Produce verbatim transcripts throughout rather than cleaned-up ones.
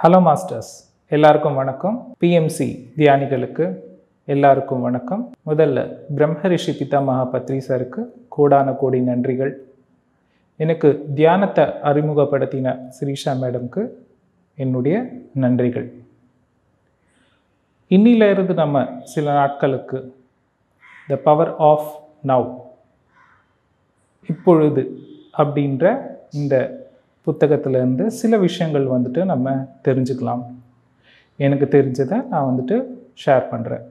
Hello masters, எல்லாருக்கும் வணக்கம். BMC தியானிகளுக்கு எல்லாருக்கும் வணக்கம். முதல்ல பிரம்மரிஷி பிதாமக பத்ரி சாருக்கு கோடான கோடி நன்றிகள். எனக்கு தியானத்தை அறிமுகப்படுத்தின ஸ்ரீஷா மேடம்க்கு என்னுடைய நன்றிகள். இன்னிலிருந்து நம்ம சில நாட்களுக்கு த பவர் ஆஃப் நவ், இப்பொழுது அப்படின்ற இந்த புத்தகத்திலேருந்து சில விஷயங்கள் வந்துட்டு நம்ம தெரிஞ்சுக்கலாம். எனக்கு தெரிஞ்சதை நான் வந்துட்டு ஷேர் பண்ணுறேன்.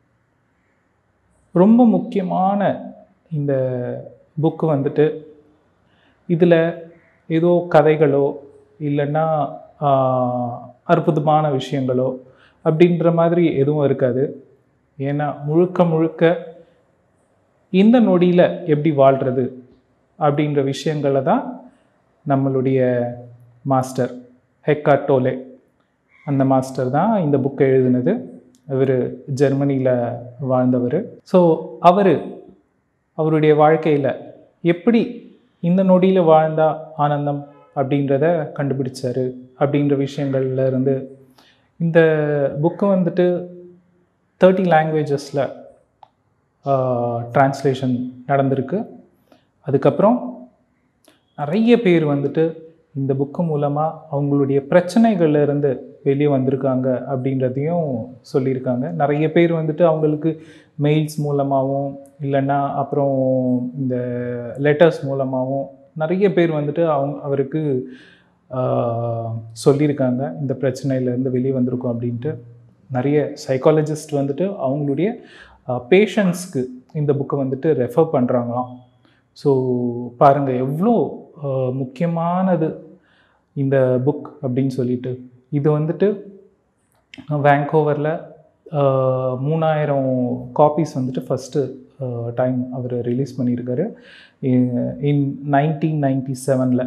ரொம்ப முக்கியமான இந்த புக்கு வந்துட்டு இதில் ஏதோ கதைகளோ இல்லைன்னா அற்புதமான விஷயங்களோ அப்படின்ற மாதிரி எதுவும் இருக்காது. ஏன்னா முழுக்க முழுக்க இந்த நொடியில் எப்படி வாழ்கிறது அப்படின்ற விஷயங்களை தான் நம்மளுடைய மாஸ்டர் ஹெக்கார்ட் டோலே, அந்த மாஸ்டர் தான் இந்த புக்கை எழுதினது. அவர் ஜெர்மனியில் வாழ்ந்தவர். ஸோ அவர் அவருடைய வாழ்க்கையில் எப்படி இந்த நொடியில் வாழ்ந்தா ஆனந்தம் அப்படின்றத கண்டுபிடிச்சார் அப்படின்ற விஷயங்கள்ல இருந்து இந்த புக்கு வந்துட்டு தேர்ட்டி லாங்குவேஜஸில் ட்ரான்ஸ்லேஷன் நடந்திருக்கு. அதுக்கப்புறம் நிறைய பேர் வந்துட்டு இந்த புக்கு மூலமாக அவங்களுடைய பிரச்சனைகள்லேருந்து வெளியே வந்திருக்காங்க அப்படின்றதையும் சொல்லியிருக்காங்க. நிறைய பேர் வந்துட்டு அவங்களுக்கு மெயில்ஸ் மூலமாகவும் இல்லைன்னா அப்புறம் இந்த லெட்டர்ஸ் மூலமாகவும் நிறைய பேர் வந்துட்டு அவங்க அவருக்கு சொல்லியிருக்காங்க இந்த பிரச்சனையிலேருந்து வெளியே வந்திருக்கோம் அப்படின்ட்டு. நிறைய சைக்காலஜிஸ்ட் வந்துட்டு அவங்களுடைய பேஷண்ட்ஸ்க்கு இந்த புக்கை வந்துட்டு ரெஃபர் பண்ணுறாங்களாம். ஸோ பாருங்கள் எவ்வளோ முக்கியமானது இந்த புக் அப்படின்னு சொல்லிட்டு. இது வந்துட்டு வேங்கோவரில் மூணாயிரம் காப்பீஸ் வந்துட்டு ஃபஸ்ட்டு டைம் அவர் ரிலீஸ் பண்ணியிருக்காரு இன் நைன்டீன் நைன்டி செவனில்.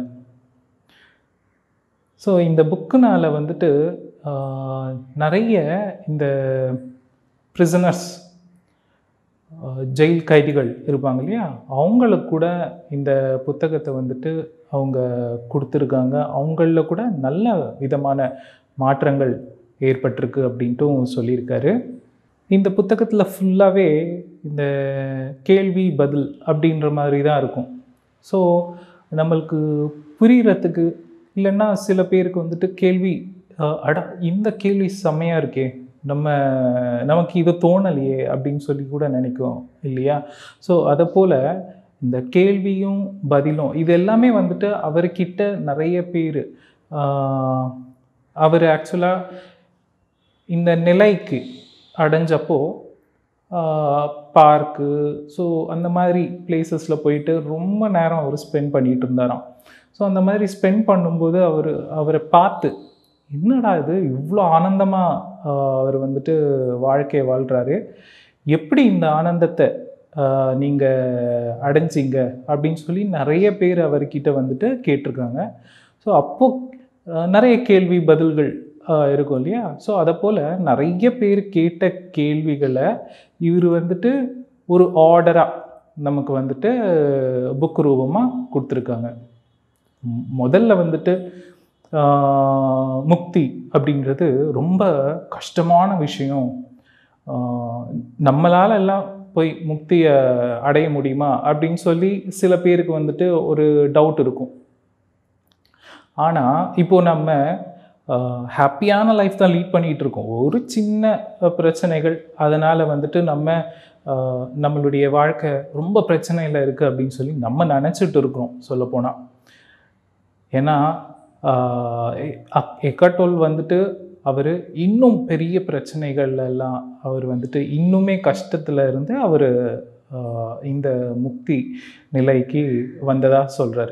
ஸோ இந்த புக்குனால் வந்துட்டு நிறைய இந்த ப்ரிசனர்ஸ், ஜெயில் கைதிகள் இருப்பாங்க இல்லையா, அவங்களுக்கு கூட இந்த புத்தகத்தை வந்துட்டு அவங்க கொடுத்துருக்காங்க. அவங்களில் கூட நல்ல விதமான மாற்றங்கள் ஏற்பட்டிருக்கு அப்படின்ட்டும் சொல்லியிருக்காரு. இந்த புத்தகத்தில் ஃபுல்லாகவே இந்த கேள்வி பதில் அப்படின்ற மாதிரி தான் இருக்கும். ஸோ நம்மளுக்கு புரிகிறதுக்கு இல்லைன்னா சில பேருக்கு வந்துட்டு கேள்வி அட இந்த கேள்வி செம்மையாக இருக்கே, நம்ம நமக்கு இது தோணலையே அப்படின்னு சொல்லி கூட நினைக்கும் இல்லையா. ஸோ அதை போல் இந்த கேள்வியும் பதிலும் இது எல்லாமே வந்துட்டு அவர்கிட்ட நிறைய பேர் அவர் ஆக்சுவலாக இந்த நிலைக்கு அடைஞ்சப்போ பார்க்கு ஸோ அந்த மாதிரி பிளேசஸில் போயிட்டு ரொம்ப நேரம் அவர் ஸ்பெண்ட் பண்ணிகிட்டு இருந்தாராம். ஸோ அந்த மாதிரி ஸ்பெண்ட் பண்ணும்போது அவர் அவரை பார்த்து என்னடா இது இவ்வளோ ஆனந்தமாக அவர் வந்துட்டு வாழ்க்கையை வாழ்கிறாரு, எப்படி இந்த ஆனந்தத்தை நீங்கள் அடைஞ்சிங்க அப்படின்னு சொல்லி நிறைய பேர் அவர்கிட்ட வந்துட்டு கேட்டிருக்காங்க. ஸோ அப்போது நிறைய கேள்வி பதில்கள் இருக்கும் இல்லையா. ஸோ அதை போல் நிறைய பேர் கேட்ட கேள்விகளை இவர் வந்துட்டு ஒரு ஆர்டராக நமக்கு வந்துட்டு புக் ரூபமாக கொடுத்துருக்காங்க. முதல்ல வந்துட்டு முக்தி அப்படின்றது ரொம்ப கஷ்டமான விஷயம், நம்மளால் எல்லாம் போய் முக்தியை அடைய முடியுமா அப்படின்னு சொல்லி சில பேருக்கு வந்துட்டு ஒரு டவுட் இருக்கும். ஆனால் இப்போது நம்ம ஹாப்பியான லைஃப் தான் லீட் பண்ணிகிட்டு இருக்கோம். ஒரு சின்ன பிரச்சனைகள் அதனால் வந்துட்டு நம்ம நம்மளுடைய வாழ்க்கை ரொம்ப பிரச்சனையில் இருக்குது அப்படின்னு சொல்லி நம்ம நினச்சிட்டு இருக்கிறோம் சொல்லப்போனால். ஏன்னா எக்கார்ட் டோல் வந்துட்டு அவர் இன்னும் பெரிய பிரச்சனைகள்லாம் அவர் வந்துட்டு இன்னுமே கஷ்டத்தில் இருந்து அவர் இந்த முக்தி நிலைக்கு வந்ததாக சொல்கிறாரு.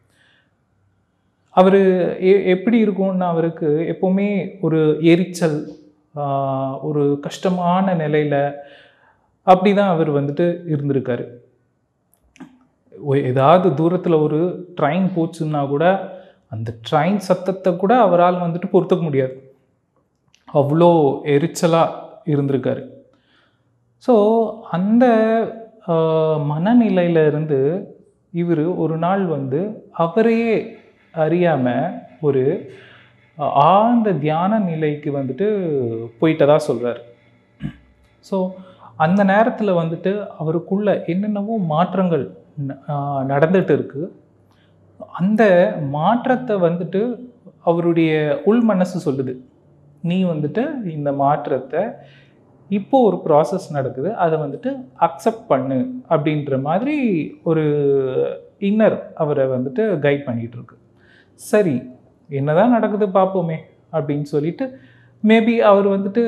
அவர் எ எப்படி இருக்கும்னா அவருக்கு எப்போவுமே ஒரு எரிச்சல், ஒரு கஷ்டமான நிலையில் அப்படி தான் அவர் வந்துட்டு இருந்திருக்காரு. ஏதாவது தூரத்தில் ஒரு ட்ரெயின் போச்சுன்னா கூட அந்த ட்ரெயின் சத்தத்தை கூட அவரால் வந்துட்டு பொறுத்துக்க முடியாது, அவ்வளோ எரிச்சலாக இருந்திருக்காரு. ஸோ அந்த மனநிலையில் இருந்து இவர் ஒரு நாள் வந்து அவரையே அறியாமல் ஒரு ஆழ்ந்த தியான நிலைக்கு வந்துட்டு போயிட்டதா சொல்கிறார். ஸோ அந்த நேரத்தில் வந்துட்டு அவருக்குள்ள என்னென்னவோ மாற்றங்கள் நடந்துட்டு இருக்கு. அந்த மாற்றத்தை வந்துட்டு அவருடைய உள் மனசு சொல்லுது, நீ வந்துட்டு இந்த மாற்றத்தை இப்போ ஒரு ப்ராசஸ் நடக்குது, அதை வந்துட்டு அக்செப்ட் பண்ணு அப்படின்ற மாதிரி ஒரு இன்னர் அவரை வந்துட்டு கைட் பண்ணிகிட்டு இருக்கு. சரி, என்னதான் நடக்குது பார்ப்போமே அப்படின்னு சொல்லிட்டு மேபி அவர் வந்துட்டு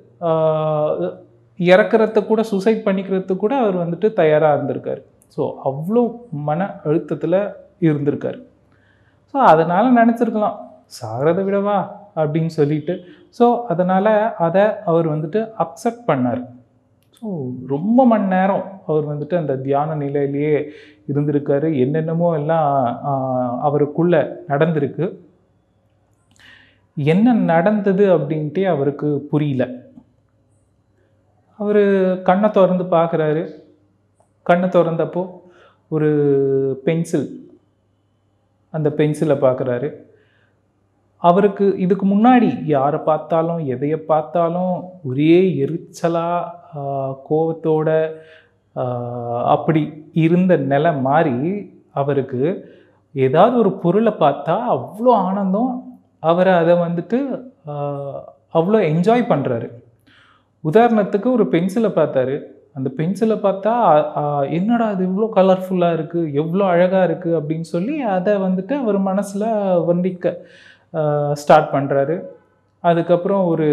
இறக்கிறத கூட சூசைட் பண்ணிக்கிறதுக்கு கூட அவர் வந்துட்டு தயாராக இருந்திருக்காரு. ஸோ அவ்வளோ மன அழுத்தத்தில் இருந்திருக்காரு. ஸோ அதனால் நினச்சிருக்கலாம் சாகிறத விடவா அப்படின்னு சொல்லிட்டு. ஸோ அதனால் அதை அவர் வந்துட்டு அக்செப்ட் பண்ணார். ஸோ ரொம்ப மணி நேரம் அவர் வந்துட்டு அந்த தியான நிலையிலேயே இருந்திருக்காரு. என்னென்னமோ எல்லாம் அவருக்குள்ளே நடந்திருக்கு. என்ன நடந்தது அப்படின்ட்டே அவருக்கு புரியல. அவர் கண்ணை திறந்து பார்க்குறாரு. கண்ணை திறந்தப்போ ஒரு பென்சில், அந்த பென்சிலை பார்க்குறாரு. அவருக்கு இதுக்கு முன்னாடி யாரை பார்த்தாலும் எதையை பார்த்தாலும் ஒரே எரிச்சலாக கோபத்தோட அப்படி இருந்த நிலை மாறி அவருக்கு ஏதாவது ஒரு பொருளை பார்த்தா அவ்வளோ ஆனந்தம். அவரை அதை வந்துட்டு அவ்வளோ என்ஜாய் பண்ணுறாரு. உதாரணத்துக்கு ஒரு பென்சிலை பார்த்தாரு. அந்த பென்சிலை பார்த்தா என்னடா அது இவ்வளோ கலர்ஃபுல்லாக இருக்குது, எவ்வளோ அழகாக இருக்குது அப்படின்னு சொல்லி அதை வந்துட்டு அவர் மனசில் வர்ணிக்க ஸ்டார்ட் பண்ணுறாரு. அதுக்கப்புறம் ஒரு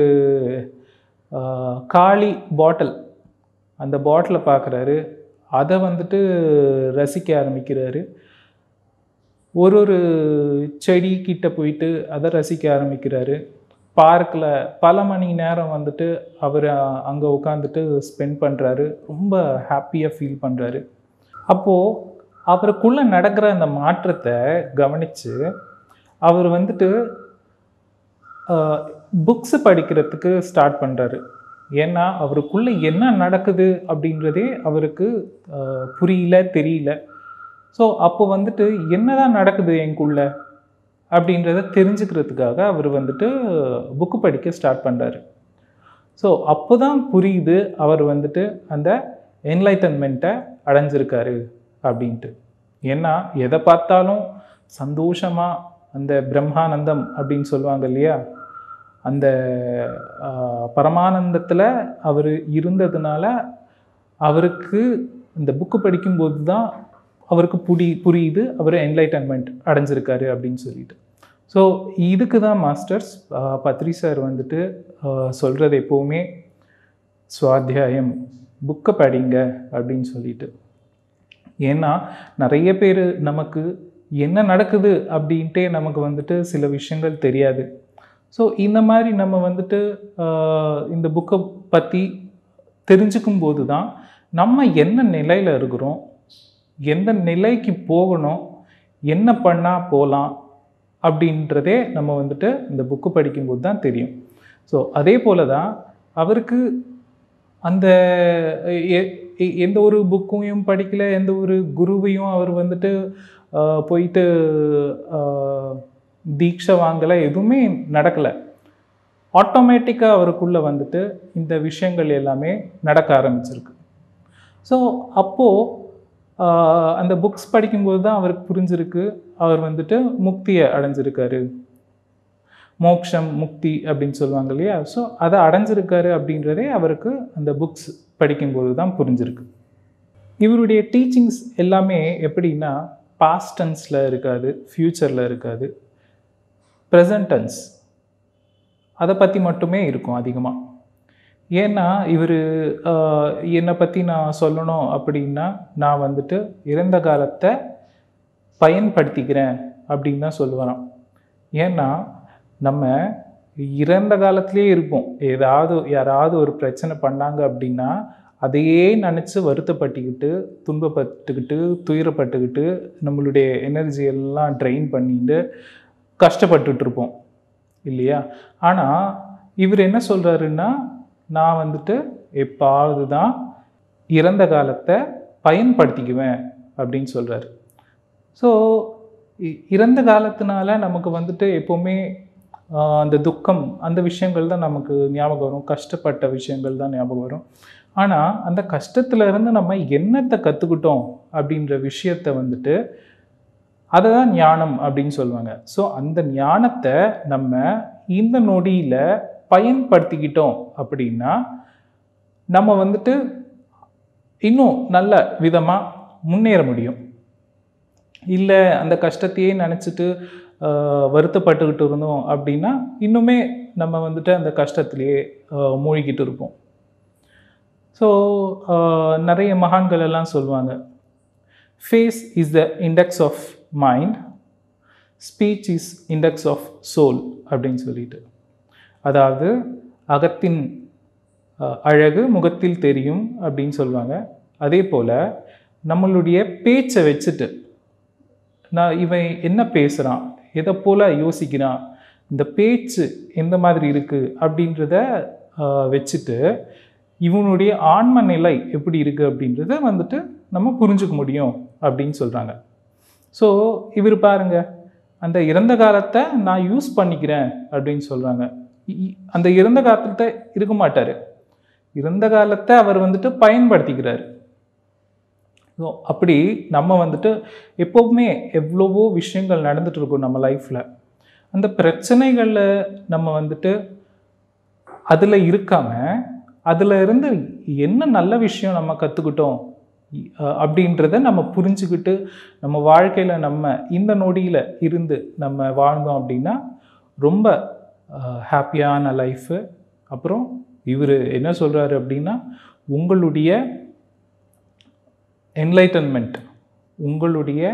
காளி பாட்டில், அந்த பாட்டிலை பார்க்குறாரு. அதை வந்துட்டு ரசிக்க ஆரம்பிக்கிறாரு. ஒரு ஒரு செடி கிட்ட போயிட்டு அதை ரசிக்க ஆரம்பிக்கிறாரு. பார்க்கில் பல மணி நேரம் வந்துட்டு அவர் அங்கே உட்காந்துட்டு ஸ்பெண்ட் பண்ணுறாரு. ரொம்ப ஹாப்பியாக ஃபீல் பண்ணுறாரு. அப்போது அவருக்குள்ளே நடக்கிற அந்த மாற்றத்தை கவனித்து அவர் வந்துட்டு புக்ஸு படிக்கிறதுக்கு ஸ்டார்ட் பண்ணுறாரு. ஏன்னா அவருக்குள்ளே என்ன நடக்குது அப்படின்றதே அவருக்கு புரியல, தெரியல. ஸோ அப்போ வந்துட்டு என்னதான் நடக்குது எனக்குள்ள அப்படின்றத தெரிஞ்சுக்கிறதுக்காக அவர் வந்துட்டு புக்கு படிக்க ஸ்டார்ட் பண்ணுறாரு. ஸோ அப்போ தான் புரியுது அவர் வந்துட்டு அந்த என்லைட்டன்மெண்ட்டை அடைஞ்சிருக்காரு அப்படின்ட்டு. ஏன்னா எதை பார்த்தாலும் சந்தோஷமாக அந்த பிரம்மானந்தம் அப்படின்னு சொல்லுவாங்க இல்லையா, அந்த பரமானந்தத்தில் அவர் இருந்ததுனால அவருக்கு இந்த புக்கு படிக்கும்போது தான் அவருக்கு புரி புரியுது அவர் என்லைட்டன்மெண்ட் அடைஞ்சிருக்காரு அப்படின்னு சொல்லிட்டு. ஸோ இதுக்கு தான் மாஸ்டர்ஸ் பத்ரி சார் வந்துட்டு சொல்கிறது எப்போவுமே சுவாத்தியாயம், புக்கை படிங்க அப்படின்னு சொல்லிட்டு. ஏன்னா நிறைய பேர் நமக்கு என்ன நடக்குது அப்படின்ட்டே நமக்கு வந்துட்டு சில விஷயங்கள் தெரியாது. ஸோ இந்த மாதிரி நம்ம வந்துட்டு இந்த புக்கை பற்றி தெரிஞ்சுக்கும் போது தான் நம்ம என்ன நிலையில் இருக்கிறோம், எந்த நிலைக்கு போகணும், என்ன பண்ணால் போகலாம் அப்படின்றதே நம்ம வந்துட்டு இந்த புக்கு படிக்கும்போது தான் தெரியும். ஸோ அதே போல் தான் அவருக்கு அந்த எந்த ஒரு புக்கையும் படிக்கலை, எந்த ஒரு குருவையும் அவர் வந்துட்டு போயிட்டு தீட்சை வாங்கலை, எதுவுமே நடக்கலை. ஆட்டோமேட்டிக்காக அவருக்குள்ளே வந்துட்டு இந்த விஷயங்கள் எல்லாமே நடக்க ஆரம்பிச்சிருக்கு. ஸோ அப்போது அந்த புக்ஸ் படிக்கும்போது தான் அவருக்கு புரிஞ்சிருக்கு அவர் வந்துட்டு முக்தியை அடைஞ்சிருக்காரு. மோக்ஷம், முக்தி அப்படின்னு சொல்லுவாங்க இல்லையா. ஸோ அதை அடைஞ்சிருக்காரு அப்படின்றதே அவருக்கு அந்த புக்ஸ் படிக்கும்போது தான் புரிஞ்சிருக்கு. இவருடைய டீச்சிங்ஸ் எல்லாமே எப்படின்னா பாஸ்ட் டென்ஸில் இருக்காது, ஃப்யூச்சரில் இருக்காது, ப்ரெசன்ட் டென்ஸ் அதை பற்றி மட்டுமே இருக்கும் அதிகமாக. ஏன்னா இவர் என்னை பற்றி நான் சொல்லணும் அப்படின்னா நான் வந்துட்டு இறந்த காலத்தை பயன்படுத்திக்கிறேன் அப்படின்னு தான் சொல்லுவேன். ஏன்னா நம்ம இறந்த காலத்திலே இருப்போம். ஏதாவது யாராவது ஒரு பிரச்சனை பண்ணாங்க அப்படின்னா அதையே நினச்சி வருத்தப்பட்டுக்கிட்டு, துன்பப்பட்டுக்கிட்டு, துயரப்பட்டுக்கிட்டு, நம்மளுடைய எனர்ஜி எல்லாம் ட்ரெயின் பண்ணிட்டு கஷ்டப்பட்டுட்டு இருப்போம் இல்லையா. ஆனால் இவர் என்ன சொல்கிறாருன்னா நான் வந்துட்டு எப்பாவது தான் இறந்த காலத்தை பயன்படுத்திக்குவேன் அப்படின்னு சொல்கிறாரு. ஸோ இறந்த காலத்தினால நமக்கு வந்துட்டு எப்போவுமே அந்த துக்கம் அந்த விஷயங்கள் தான் நமக்கு ஞாபகம் வரும், கஷ்டப்பட்ட விஷயங்கள் தான் ஞாபகம் வரும். ஆனால் அந்த கஷ்டத்துல இருந்து நம்ம என்னத்தை கற்றுக்கிட்டோம் அப்படின்ற விஷயத்தை வந்துட்டு அதை தான் ஞானம் அப்படின்னு சொல்லுவாங்க. ஸோ அந்த ஞானத்தை நம்ம இந்த நொடியில் பயன்படுத்திக்கிட்டோம் அப்படின்னா நம்ம வந்துட்டு இன்னும் நல்ல விதமாக முன்னேற முடியும். இல்லை அந்த கஷ்டத்தையே நினச்சிட்டு வருத்தப்பட்டுக்கிட்டு இருந்தோம் அப்படின்னா இன்னுமே நம்ம வந்துட்டு அந்த கஷ்டத்திலேயே மூழ்கிட்டு இருப்போம். ஸோ நிறைய மகான்கள் எல்லாம் சொல்லுவாங்க, face is the index of mind, speech is index of soul அப்படின்னு சொல்லிட்டு. அதாவது அகத்தின் அழகு முகத்தில் தெரியும் அப்படின்னு சொல்லுவாங்க. அதே போல் நம்மளுடைய பேச்சை வச்சுட்டு நான் இவன் என்ன பேசுகிறான், எதை போல் யோசிக்கிறான், இந்த பேச்சு எந்த மாதிரி இருக்குது அப்படின்றத வச்சுட்டு இவனுடைய ஆன்ம நிலை எப்படி இருக்குது அப்படின்றத வந்துட்டு நம்ம புரிஞ்சுக்க முடியும் அப்படின்னு சொல்கிறாங்க. ஸோ இவர் பாருங்க, அந்த இறந்த காலத்தை நான் யூஸ் பண்ணிக்கிறேன் அப்படின்னு சொல்கிறாங்க. அந்த இறந்த காலத்தை இருக்க மாட்டார், இறந்த காலத்தை அவர் வந்துட்டு பயன்படுத்திக்கிறார். ஸோ அப்படி நம்ம வந்துட்டு எப்போவுமே எவ்வளவோ விஷயங்கள் நடந்துட்டு இருக்கும் நம்ம லைஃப்பில். அந்த பிரச்சனைகளில் நம்ம வந்துட்டு அதில் இருக்காமல் அதில் இருந்து என்ன நல்ல விஷயம் நம்ம கற்றுக்கிட்டோம் அப்படின்றத நம்ம புரிஞ்சுக்கிட்டு நம்ம வாழ்க்கையில் நம்ம இந்த நொடியில் இருந்து நம்ம வாழ்ந்தோம் அப்படின்னா ரொம்ப ஹாப்பியான லைஃபு. அப்புறம் இவர் என்ன சொல்கிறாரு அப்படின்னா, உங்களுடைய என்லைட்டன்மெண்ட், உங்களுடைய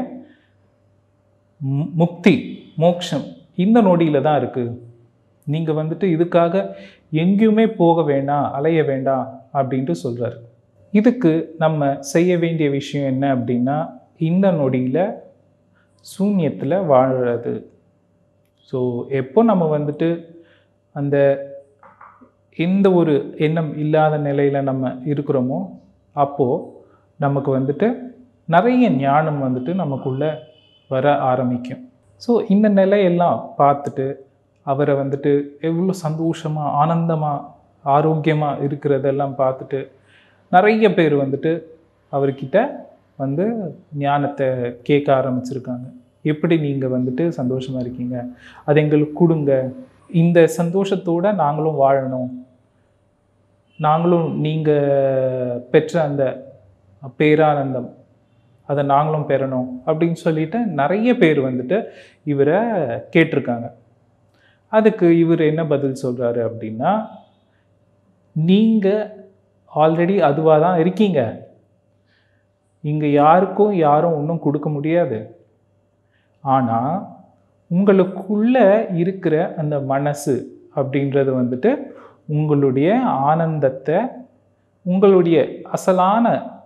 முக்தி, மோட்சம் இந்த நொடியில் தான் இருக்குது. நீங்கள் வந்துட்டு இதுக்காக எங்கேயுமே போக வேண்டாம், அலைய வேண்டாம் அப்படின்ட்டு சொல்கிறார். இதுக்கு நம்ம செய்ய வேண்டிய விஷயம் என்ன அப்படின்னா, இந்த நொடியில் சூன்யத்தில் வாழுறது. ஸோ எப்போ நம்ம வந்துட்டு அந்த எந்த ஒரு எண்ணம் இல்லாத நிலையில் நம்ம இருக்கிறோமோ அப்போது நமக்கு வந்துட்டு நிறைய ஞானம் வந்துட்டு நமக்குள்ளே வர ஆரம்பிக்கும். ஸோ இந்த நிலையெல்லாம் பார்த்துட்டு அவரை வந்துட்டு எவ்வளோ சந்தோஷமாக ஆனந்தமாக ஆரோக்கியமாக இருக்கிறதெல்லாம் பார்த்துட்டு நிறைய பேர் வந்துட்டு அவர்கிட்ட வந்து ஞானத்தை கேட்க ஆரம்பிச்சிருக்காங்க. எப்படி நீங்கள் வந்துட்டு சந்தோஷமாக இருக்கீங்க, அது எங்களுக்கு கொடுங்க, இந்த சந்தோஷத்தோடு நாங்களும் வாழணும், நாங்களும் நீங்கள் பெற்ற அந்த பேரானந்தம் அதை நாங்களும் பெறணும் அப்படின்னு சொல்லிட்டு நிறைய பேர் வந்துட்டு இவரை கேட்டிருக்காங்க. அதுக்கு இவர் என்ன பதில் சொல்கிறாரு அப்படின்னா, நீங்கள் ஆல்ரெடி அதுவாக தான் இருக்கீங்க, இங்கே யாருக்கும் யாரும் ஒன்றும் கொடுக்க முடியாது. ஆனால் உங்களுக்குள்ளே இருக்கிற அந்த மனசு அப்படின்றது வந்துட்டு உங்களுடைய ஆனந்தத்தை, உங்களுடைய அசலான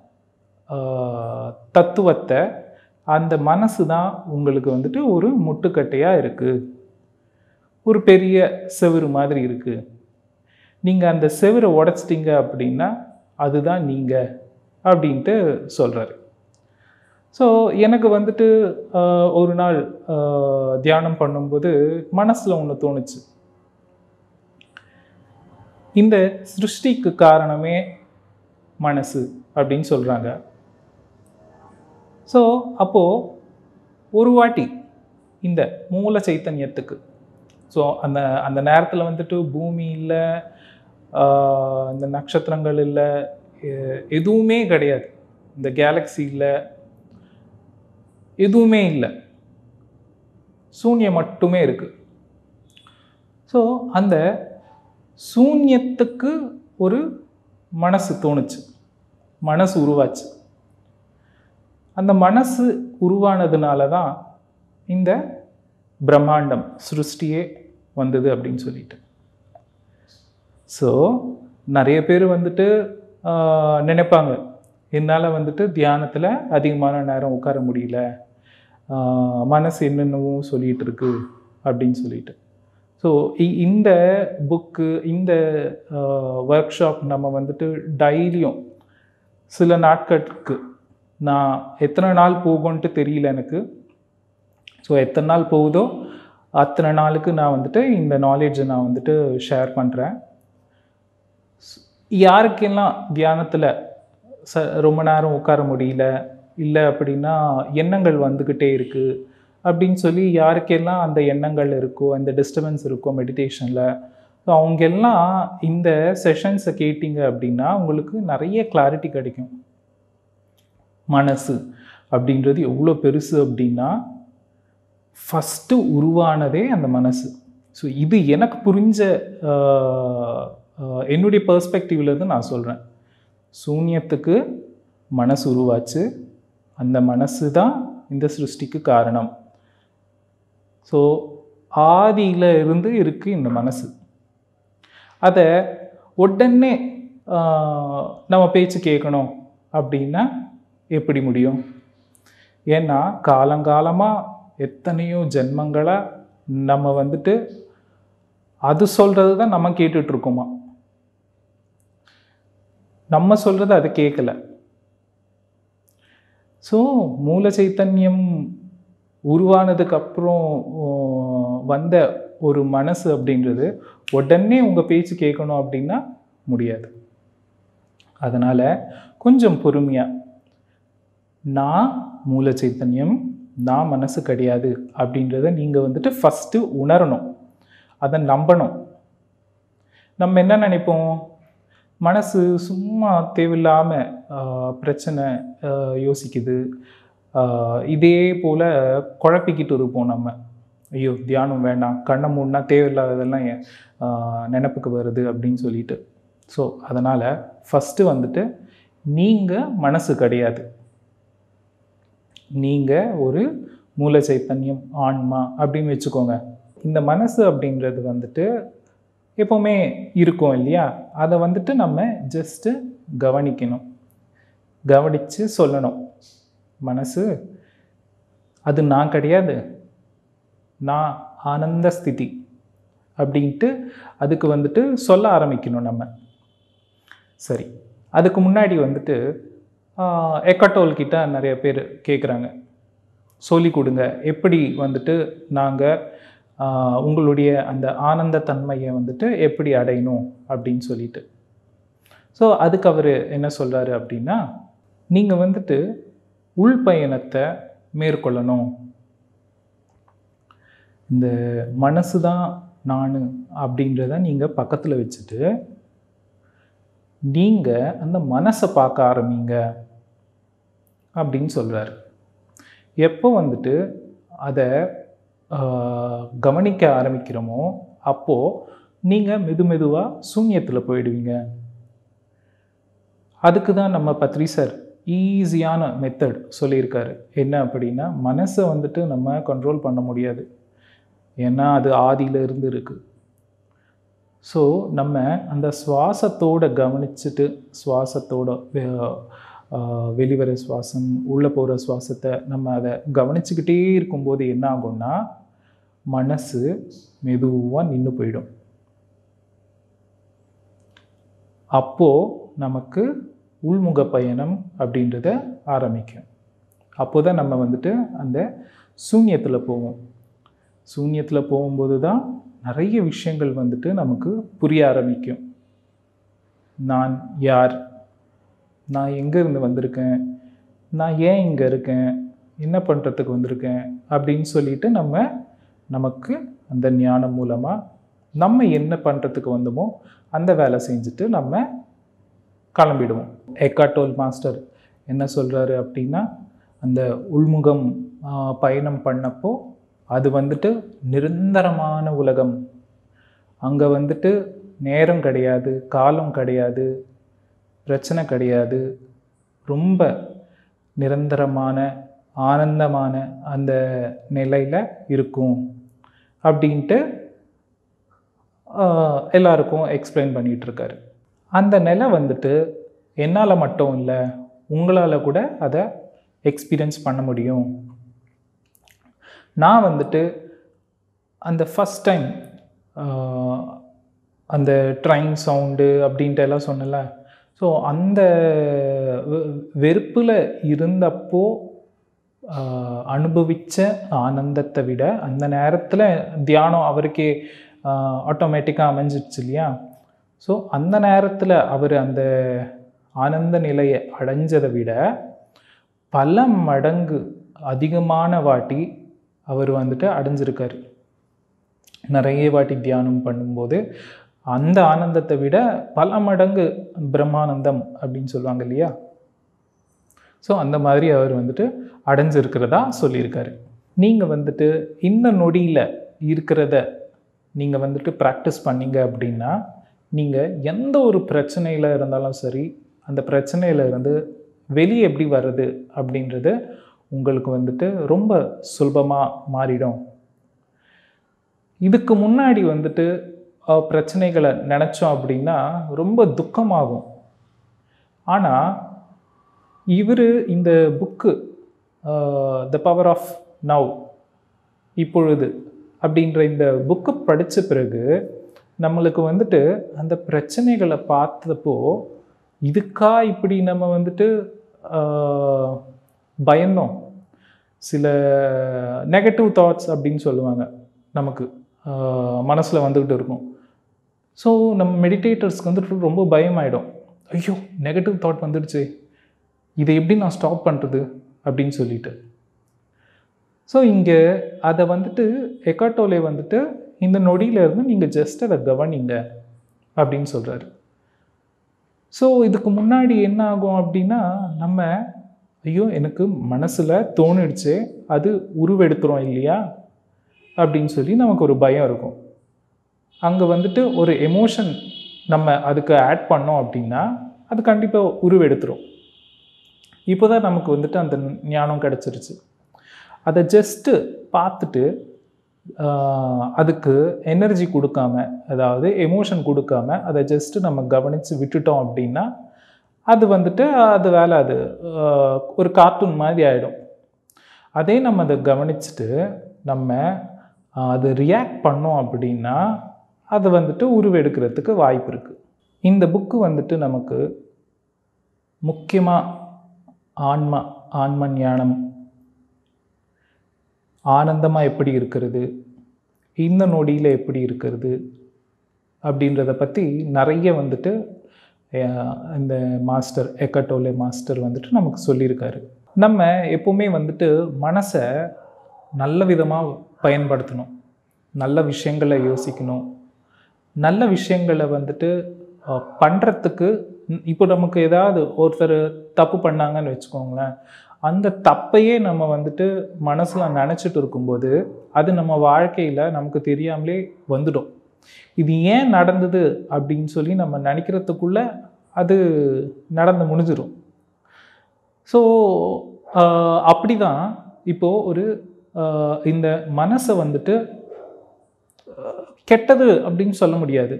தத்துவத்தை, அந்த மனசு தான் உங்களுக்கு வந்துட்டு ஒரு முட்டுக்கட்டையாக இருக்குது, ஒரு பெரிய செவுரு மாதிரி இருக்குது. நீங்கள் அந்த செவுரை உடைச்சிட்டிங்க அப்படின்னா அதுதான் நீங்கள் அப்படின்ட்டு சொல்கிறாரு. ஸோ எனக்கு வந்துட்டு ஒரு நாள் தியானம் பண்ணும்போது மனசில் ஒன்று தோணுச்சு, இந்த சிருஷ்டிக்கு காரணமே மனசு அப்படின்னு சொல்கிறாங்க. ஸோ அப்போது ஒரு வாட்டி இந்த மூல சைத்தன்யத்துக்கு, ஸோ அந்த அந்த நேரத்தில் வந்துட்டு பூமி இல்லை, இந்த நட்சத்திரங்கள் இல்லை, எதுவுமே கிடையாது, இந்த கேலக்ஸி இல்லை, எதுவுமே இல்லை, சூன்யம் மட்டுமே இருக்குது. ஸோ அந்த சூன்யத்துக்கு ஒரு மனசு தோணுச்சு, மனசு உருவாச்சு. அந்த மனசு உருவானதுனால தான் இந்த பிரம்மாண்டம் சிருஷ்டியே வந்தது அப்படின்னு சொல்லிட்டு. ஸோ நிறைய பேர் வந்துட்டு நினைப்பாங்க, என்னால் வந்துட்டு தியானத்தில் அதிகமான நேரம் உட்கார முடியல, மனசு என்னென்னவோ சொல்லிகிட்டு இருக்கு அப்படின்னு சொல்லிட்டு. ஸோ இந்த புக்கு, இந்த ஒர்க் ஷாப் நம்ம வந்துட்டு டெய்லியும் சில நாட்களுக்கு, நான் எத்தனை நாள் போகும்ன்ட்டு தெரியல எனக்கு, ஸோ எத்தனை நாள் போகுதோ அத்தனை நாளுக்கு நான் வந்துட்டு இந்த நாலேஜை நான் வந்துட்டு ஷேர் பண்ணுறேன். யாருக்கெல்லாம் தியானத்தில் ச ரொம்ப நேரம் உட்கார முடியல, இல்லை அப்படின்னா எண்ணங்கள் வந்துக்கிட்டே இருக்குது அப்படின்னு சொல்லி யாருக்கெல்லாம் அந்த எண்ணங்கள் இருக்கோ, அந்த டிஸ்டர்பன்ஸ் இருக்கோ மெடிடேஷனில், ஸோ அவங்கெல்லாம் இந்த செஷன்ஸை கேட்டிங்க அப்படின்னா உங்களுக்கு நிறைய கிளாரிட்டி கிடைக்கும். மனசு அப்படின்றது எவ்வளோ பெருசு அப்படின்னா ஃபஸ்ட்டு உருவானதே அந்த மனசு. ஸோ இது எனக்கு புரிஞ்ச என்னுடைய பெர்ஸ்பெக்டிவ்லேருந்து நான் சொல்கிறேன். சூன்யத்துக்கு மனசு உருவாச்சு, அந்த மனசு தான் இந்த சிருஷ்டிக்கு காரணம். ஸோ ஆதியில் இருந்து இருக்குது இந்த மனசு. அதை உடனே நம்ம பேச்சு கேட்கணும் அப்படின்னா எப்படி முடியும்? ஏன்னா காலங்காலமாக எத்தனையோ ஜென்மங்களாக நம்ம வந்துட்டு அது சொல்கிறது தான் நம்ம கேட்டுட்ருக்கோமா, நம்ம சொல்கிறது அதை கேட்கல. ஸோ மூல சைத்தன்யம் உருவானதுக்கப்புறம் வந்த ஒரு மனசு அப்படின்றது உடனே உங்கள் பேச்சு கேட்கணும் அப்படின்னா முடியாது. அதனால் கொஞ்சம் பொறுமையாக, நான் மூல சைத்தன்யம், நான் மனசு கிடையாது அப்படின்றத நீங்கள் வந்துட்டு ஃபஸ்ட்டு உணரணும், அதை நம்பணும். நம்ம என்ன நினைப்போம், மனசு சும்மா தேவையில்லாமல் பிரச்சனை யோசிக்குது, இதே போல் குழப்பிக்கிட்டு இருப்போம் நம்ம. ஐயோ தியானம் வேண்டாம், கண்ணை மூடினா தேவையில்லாததெல்லாம் நினப்புக்கு வருது அப்படின்னு சொல்லிட்டு. ஸோ அதனால் ஃபஸ்ட்டு வந்துட்டு நீங்கள் மனசு கிடையாது, நீங்கள் ஒரு மூல சைத்தன்யம், ஆன்மா அப்படின்னு வச்சுக்கோங்க. இந்த மனசு அப்படின்றது வந்துட்டு எப்போவுமே இருக்கும் இல்லையா, அதை வந்துட்டு நம்ம ஜஸ்ட்டு கவனிக்கணும், கவனித்து சொல்லணும். மனசு அது நான் கிடையாது, நான் ஆனந்த ஸ்திதி அப்படின்ட்டு அதுக்கு வந்துட்டு சொல்ல ஆரம்பிக்கணும் நம்ம. சரி, அதுக்கு முன்னாடி வந்துட்டு எக்கட்டோல் கிட்ட நிறைய பேர் கேட்குறாங்க, சொல்லி கொடுங்க எப்படி வந்துட்டு நாங்கள் உங்களுடைய அந்த ஆனந்த தன்மையை வந்துட்டு எப்படி அடையணும் அப்படின்னு சொல்லிட்டு. ஸோ அதுக்கு அவர் என்ன சொல்கிறாரு அப்படின்னா, நீங்கள் வந்துட்டு உள்பயணத்தை மேற்கொள்ளணும். இந்த மனசு தான் நான் அப்படின்றத நீங்கள் பக்கத்தில் வச்சுட்டு நீங்கள் அந்த மனசை பார்க்க ஆரம்பிங்க அப்படின்னு சொல்கிறாரு. எப்போ வந்துட்டு அதை கவனிக்க ஆரம்பிக்கிறோமோ அப்போது நீங்கள் மெது மெதுவாக சூன்யத்தில் போயிடுவீங்க. அதுக்கு தான் நம்ம பத்ரி சார் ஈஸியான மெத்தட் சொல்லியிருக்காரு. என்ன அப்படின்னா, மனசை வந்துட்டு நம்ம கண்ட்ரோல் பண்ண முடியாது, ஏன்னா அது ஆதியில் இருந்து இருக்குது. ஸோ நம்ம அந்த சுவாசத்தோடு கவனிச்சுட்டு, சுவாசத்தோட வெளிவர சுவாசம், உள்ளே போகிற சுவாசத்தை நம்ம அதை கவனிச்சுக்கிட்டே இருக்கும்போது என்ன ஆகும்னா, மனசு மெதுவாக நின்று போயிடும். அப்போது நமக்கு உள்முக பயணம் அப்படின்றத ஆரம்பிக்கும். அப்போ தான் நம்ம வந்துட்டு அந்த சூன்யத்தில் போவோம். சூன்யத்தில் போகும்போது தான் நிறைய விஷயங்கள் வந்துட்டு நமக்கு புரிய ஆரம்பிக்கும். நான் யார், நான் எங்கேருந்து வந்திருக்கேன், நான் ஏன் இங்கே இருக்கேன், என்ன பண்ணுறதுக்கு வந்திருக்கேன் அப்படின்னு சொல்லிட்டு நம்ம நமக்கு அந்த ஞானம் மூலமாக நம்ம என்ன பண்ணுறதுக்கு வந்தோமோ அந்த வேலை செஞ்சுட்டு நம்ம கிளம்பிடுவோம். எக்காட்டோல் மாஸ்டர் என்ன சொல்கிறாரு அப்படின்னா, அந்த உள்முகம் பயணம் பண்ணப்போ அது வந்துட்டு நிரந்தரமான உலகம். அங்கே வந்துட்டு நேரம் கிடையாது, காலம் கிடையாது, பிரச்சனை கிடையாது, ரொம்ப நிரந்தரமான ஆனந்தமான அந்த நிலையில் இருக்கும் அப்படின்ட்டு எல்லாருக்கும் எக்ஸ்பிளைன் பண்ணிகிட்ருக்காரு. அந்த நிலை வந்துட்டு என்னால் மட்டும் இல்லை, உங்களால் கூட அதை எக்ஸ்பீரியன்ஸ் பண்ண முடியும். நான் வந்துட்டு அந்த ஃபஸ்ட் டைம் அந்த ட்ரெயின் சவுண்டு அப்படின்ட்டு எல்லாம் சொன்னல, ஸோ அந்த வெறுப்பில் இருந்தப்போ அனுபவித்த ஆனந்தத்தை விட அந்த நேரத்தில் தியானம் அவருக்கே ஆட்டோமேட்டிக்காக அமைஞ்சிடுச்சு இல்லையா. ஸோ அந்த நேரத்தில் அவர் அந்த ஆனந்த நிலையை அடைஞ்சதை விட பல மடங்கு அதிகமான வாட்டி அவர் வந்துட்டு அடைஞ்சிருக்காரு. நிறைய வாட்டி தியானம் பண்ணும்போது அந்த ஆனந்தத்தை விட பல மடங்கு பிரம்மானந்தம் அப்படின்னு சொல்லுவாங்க இல்லையா. ஸோ அந்த மாதிரி அவர் வந்துட்டு அடைஞ்சிருக்கிறதா சொல்லியிருக்காரு. நீங்கள் வந்துட்டு இந்த நொடியில் இருக்கிறத நீங்கள் வந்துட்டு ப்ராக்டிஸ் பண்ணிங்க அப்படின்னா நீங்கள் எந்த ஒரு பிரச்சனையில் இருந்தாலும் சரி, அந்த பிரச்சனையில் இருந்து வெளியே எப்படி வர்றது அப்படின்றது உங்களுக்கு வந்துட்டு ரொம்ப சுலபமாக மாறிடும். இதுக்கு முன்னாடி வந்துட்டு பிரச்சனைகளை நினச்சோம் அப்படின்னா ரொம்ப துக்கமாகும். ஆனால் இவர் இந்த book the power of now, இப்பொழுது அப்படின்ற இந்த புக்கு படித்த பிறகு நம்மளுக்கு வந்துட்டு அந்த பிரச்சனைகளை பார்த்தப்போ இதுக்கா இப்படி நம்ம வந்துட்டு பயந்தோம். சில நெகட்டிவ் தாட்ஸ் அப்படின்னு சொல்லுவாங்க நமக்கு மனசில் வந்துக்கிட்டு இருக்கும். ஸோ நம்ம மெடிடேட்டர்ஸ்க்கு வந்துட்டு ரொம்ப பயமாயிடும். ஐயோ நெகட்டிவ் தாட் வந்துடுச்சு, இதை எப்படி நான் ஸ்டாப் பண்ணுறது அப்படின்னு சொல்லிட்டு. ஸோ இங்கே அதை வந்துட்டு எக்கார்ட் டோலே வந்துட்டு இந்த நொடியிலேருந்து நீங்கள் ஜஸ்ட் அதை கவனிங்க அப்படின்னு சொல்கிறாரு. ஸோ இதுக்கு முன்னாடி என்ன ஆகும் அப்படின்னா நம்ம ஐயோ எனக்கு மனசில் தோணிடுச்சு, அது உருவெடுத்துரும் இல்லையா அப்படின்னு சொல்லி நமக்கு ஒரு பயம் இருக்கும். அங்கே வந்துட்டு ஒரு எமோஷன் நம்ம அதுக்கு ஆட் பண்ணோம் அப்படின்னா அது கண்டிப்பாக உருவெடுத்துரும். இப்போ தான் நமக்கு வந்துட்டு அந்த ஞானம் கிடச்சிருச்சு. அதை ஜஸ்ட்டு பார்த்துட்டு அதுக்கு எனர்ஜி கொடுக்காம, அதாவது எமோஷன் கொடுக்காம அதை ஜஸ்ட்டு நம்ம கவனித்து விட்டுட்டோம் அப்படின்னா அது வந்துட்டு அது வேலை, அது ஒரு கார்ட்டூன் மாதிரி ஆகிடும். அதே நம்ம அதை கவனிச்சுட்டு நம்ம அது ரியாக்ட் பண்ணோம் அப்படின்னா அது வந்துட்டு உருவெடுக்கிறதுக்கு வாய்ப்பு இருக்குது. இந்த புக்கு வந்துட்டு நமக்கு முக்கியமாக ஆன்மா ஆன்ம ஞானம், ஆனந்தமாக எப்படி இருக்கிறது, இந்த நொடியில் எப்படி இருக்கிறது அப்படின்றத பற்றி நிறைய வந்துட்டு இந்த மாஸ்டர் எக்கார்ட் டோலே மாஸ்டர் வந்துட்டு நமக்கு சொல்லியிருக்காரு. நம்ம எப்போவுமே வந்துட்டு மனசை நல்ல விதமாக பயன்படுத்தணும், நல்ல விஷயங்களை யோசிக்கணும், நல்ல விஷயங்களை வந்துட்டு பண்ணுறதுக்கு. இப்போ நமக்கு ஏதாவது ஒருத்தர் தப்பு பண்ணாங்கன்னு வச்சுக்கோங்களேன், அந்த தப்பையே நம்ம வந்துட்டு மனசில் நினச்சிட்டு இருக்கும்போது அது நம்ம வாழ்க்கையில் நமக்கு தெரியாமலே வந்துடும். இது ஏன் நடந்தது அப்படின்னு சொல்லி நம்ம நினைக்கிறதுக்குள்ளே அது நடந்து முடிஞ்சிடும். ஸோ அப்படி தான் இப்போது ஒரு இந்த மனசை வந்துட்டு கெட்டது அப்படின்னு சொல்ல முடியாது.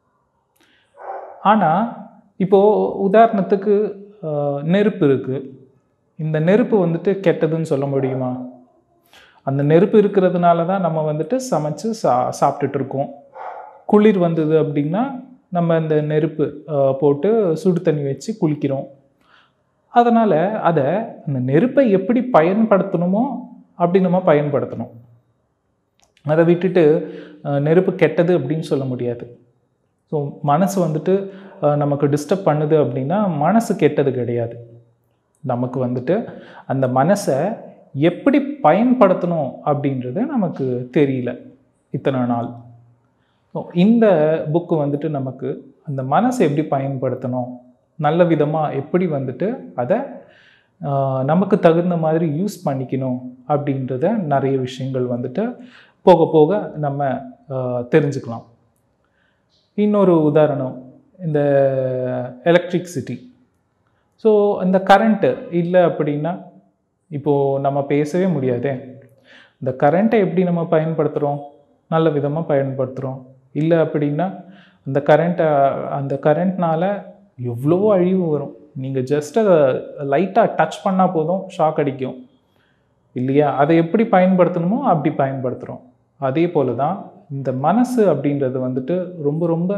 ஆனால் இப்போது உதாரணத்துக்கு நெருப்பு இருக்குது. இந்த நெருப்பு வந்துட்டு கெட்டதுன்னு சொல்ல முடியுமா? அந்த நெருப்பு இருக்கிறதுனால தான் நம்ம வந்துட்டு சமைச்சு சா சாப்பிட்டுட்டு இருக்கோம். குளிர் வந்தது அப்படின்னா நம்ம இந்த நெருப்பு போட்டு சுடு தண்ணி வச்சு குளிக்கிறோம். அதனால் அதை அந்த நெருப்பை எப்படி பயன்படுத்தணுமோ அப்படி நம்ம பயன்படுத்தணும். அதை விட்டுட்டு நெருப்பு கெட்டது அப்படின்னு சொல்ல முடியாது. ஸோ மனசு வந்துட்டு நமக்கு டிஸ்டர்ப் பண்ணுது அப்படின்னா மனசு கெட்டது கிடையாது. நமக்கு வந்துட்டு அந்த மனசை எப்படி பயன்படுத்தணும் அப்படின்றது நமக்கு தெரியல இத்தனை நாள். ஸோ இந்த புக்கு வந்துட்டு நமக்கு அந்த மனசை எப்படி பயன்படுத்தணும், நல்ல விதமாக எப்படி வந்துட்டு அதை நமக்கு தகுந்த மாதிரி யூஸ் பண்ணிக்கணும் அப்படின்றத நிறைய விஷயங்கள் வந்துட்டு போக போக நம்ம தெரிஞ்சுக்கலாம். இன்னொரு உதாரணம் இந்த எலக்ட்ரிசிட்டி. ஸோ இந்த கரண்ட்டு இல்லை அப்படின்னா இப்போது நம்ம பேசவே முடியாதே. இந்த கரண்ட்டை எப்படி நம்ம பயன்படுத்துகிறோம், நல்ல விதமாக பயன்படுத்துகிறோம். இல்லை அப்படின்னா அந்த கரண்ட்டை அந்த கரண்ட்னால் எவ்வளவோ அழிவு வரும். நீங்கள் ஜஸ்ட் அதை லைட்டாக டச் பண்ணால் போதும், ஷாக் அடிக்கும் இல்லையா? அதை எப்படி பயன்படுத்தணுமோ அப்படி பயன்படுத்துகிறோம். அதே போல் தான் இந்த மனசு அப்படின்றது வந்துட்டு ரொம்ப ரொம்ப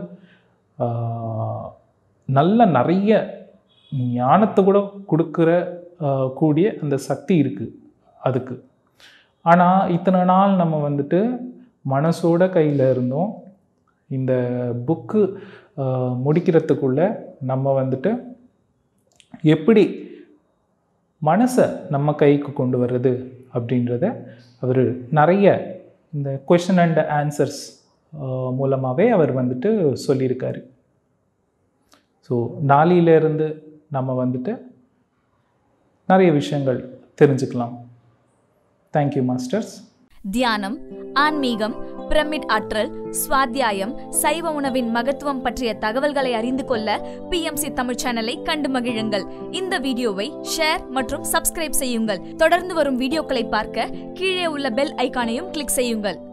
நல்ல நிறைய ஞானத்தை கூட கொடுக்குற கூடிய அந்த சக்தி இருக்குது. அதுக்கு. ஆனால் இத்தனை நாள் நம்ம வந்துட்டு மனசோட கையில் இருந்தோம். இந்த புக்கு முடிக்கிறதுக்குள்ளே நம்ம வந்துட்டு எப்படி மனசை நம்ம கைக்கு கொண்டு வர்றது அப்படின்றத அவர் நிறைய இந்த கொஷின் அண்ட் ஆன்சர்ஸ் மூலமாகவே அவர் வந்துட்டு சொல்லியிருக்காரு. ஸோ நாளிலிருந்து நம்ம வந்துட்டு நிறைய விஷயங்கள் தெரிஞ்சுக்கலாம். Thank you masters. தியானம், ஆன்மீகம், பிரமிட் ஆற்றல், சுவாத்தியாயம், சைவ உணவின் மகத்துவம் பற்றிய தகவல்களை அறிந்து கொள்ள பி எம் சி தமிழ் சேனலை கண்டு மகிழுங்கள். இந்த வீடியோவை ஷேர் மற்றும் சப்ஸ்கிரைப் செய்யுங்கள். தொடர்ந்து வரும் வீடியோக்களை பார்க்க கீழே உள்ள பெல் ஐகானையும் கிளிக் செய்யுங்கள்.